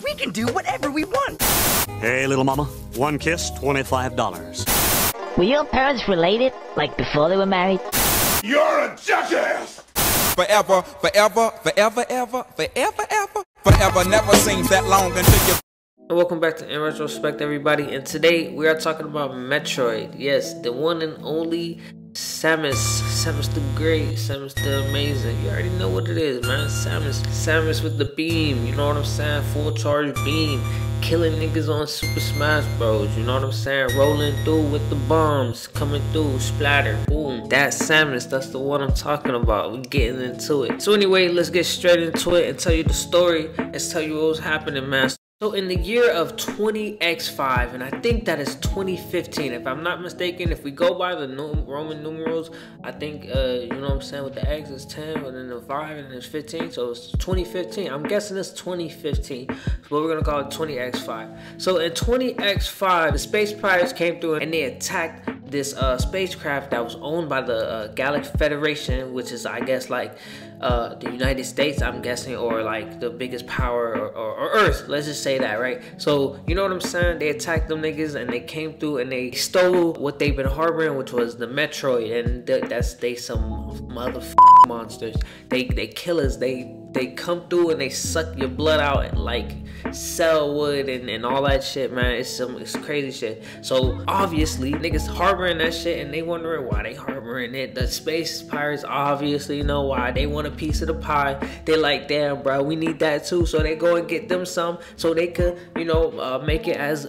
We can do whatever we want. Hey, little mama. One kiss, $25. Were your parents related, like before they were married? You're a jackass! Forever, forever, forever, ever, forever, ever, forever never seems that long until you. And welcome back to In Retrospect, everybody. And today we are talking about Metroid. Yes, the one and only Samus. Samus the Great, Samus the Amazing. You already know what it is, man. Samus with the beam. You know what I'm saying? Full charge beam. Killing niggas on Super Smash Bros. You know what I'm saying? Rolling through with the bombs. Coming through. Splatter. Boom. That's Samus. That's the one I'm talking about. We getting into it. So anyway, let's get straight into it and tell you the story. Let's tell you what was happening, man. So in the year of 20x5, and I think that is 2015, if I'm not mistaken, if we go by the Roman numerals, I think, you know what I'm saying, with the X is 10, and then the 5, and then it's 15, so it's 2015. I'm guessing it's 2015, so we're going to call it 20x5. So in 20x5, the space pirates came through, and they attacked this spacecraft that was owned by the Galactic Federation, which is, I guess, like the United States, I'm guessing, or like the biggest power, or Earth. Let's just say that, right? So, you know what I'm saying? They attacked them niggas, and they came through, and they stole what they've been harboring, which was the Metroid, and they some motherfucking monsters. They killers. They come through and they suck your blood out and like sell wood and all that shit, man. It's crazy shit. So obviously niggas harboring that shit, and they wondering why they harboring it. The space pirates obviously know why. They want a piece of the pie. They like, damn, bro, we need that too. So they go and get them some so they could, you know, make it as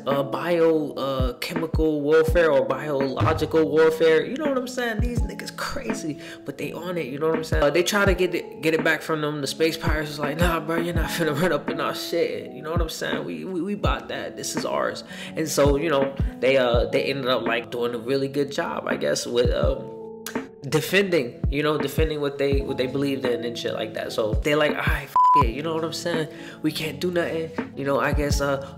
biochemical warfare or biological warfare. You know what I'm saying? These niggas crazy, but they on it. You know what I'm saying? They try to get it back from them. The space pirates is like, nah, bro, you're not finna run up in our shit. You know what I'm saying? We bought that. This is ours. And so, you know, they ended up like doing a really good job, I guess, with defending what they believed in and shit like that. So they like, alright, it, you know what I'm saying? We can't do nothing. You know, I guess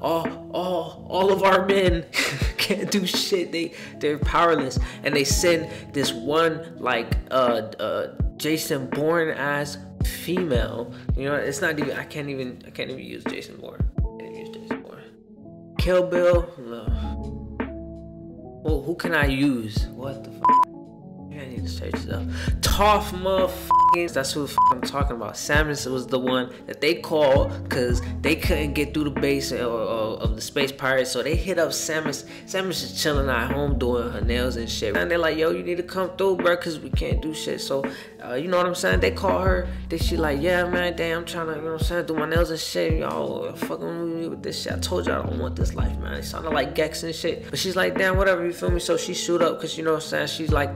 all of our men can't do shit. They're powerless, and they send this one like Jason Bourne ass female. You know, it's not even. I can't even use Jason Bourne. I can't even use Jason Bourne. Kill Bill. No. Well, who can I use? What the fuck? I need to search it up. Toph motherfuckers. That's who the I'm talking about. Samus was the one that they called because they couldn't get through the base of the space pirates. So they hit up Samus. Samus is chilling at home doing her nails and shit. And they're like, yo, you need to come through, bro, because we can't do shit. So, you know what I'm saying? They call her. Then she like, yeah, man, damn, I'm trying to, you know what I'm saying, do my nails and shit. Y'all fucking with me with this shit. I told y'all I don't want this life, man. It sounded like Gex and shit. But she's like, damn, whatever, you feel me? So she shoot up because, you know what I'm saying, she's like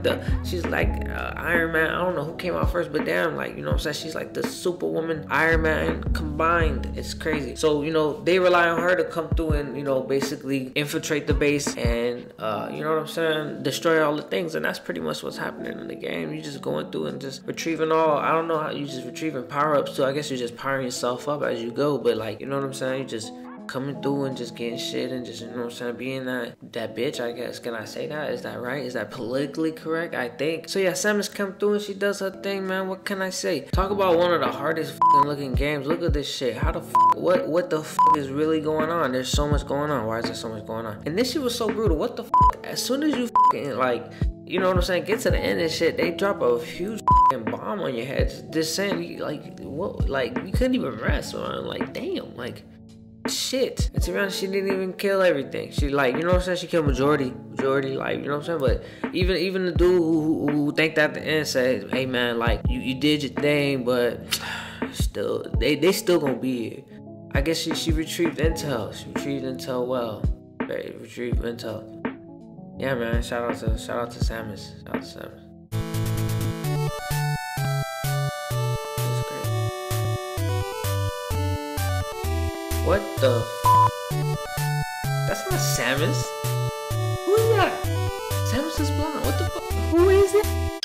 Iron Man. I don't know who came out first, but damn, like, you know what I'm saying, she's like the Superwoman, Iron Man combined. It's crazy. So, you know, they rely on her to come through and, you know, basically infiltrate the base and, you know what I'm saying, destroy all the things. And that's pretty much what's happening in the game. You just going through and just retrieving I don't know how you just retrieving power-ups too. I guess you're just powering yourself up as you go, but like, you know what I'm saying, you just coming through and just getting shit and just, you know what I'm saying, being that bitch, I guess. Can I say that? Is that right? Is that politically correct? I think. So yeah, Samus come through and she does her thing, man. What can I say? Talk about one of the hardest looking games. Look at this shit. How the what the is really going on? There's so much going on. Why is there so much going on? And this shit was so brutal. What the as soon as you like, you know what I'm saying, get to the end and shit, they drop a huge bomb on your head. Just saying, like, what, like, you couldn't even rest, man. Like, damn, like, shit. And to be honest, she didn't even kill everything. She, like, you know what I'm saying, she killed majority, like, you know what I'm saying. But even the dude who thanked at the end said, hey man, like, you did your thing, but still, they still gonna be here. I guess she retrieved intel. She retrieved intel well. Right, retrieved intel. Yeah, man. Shout out to Samus. Shout out to Samus. That's great. What the That's not Samus. Who is that? Samus is blonde. What the fuck? Who is it?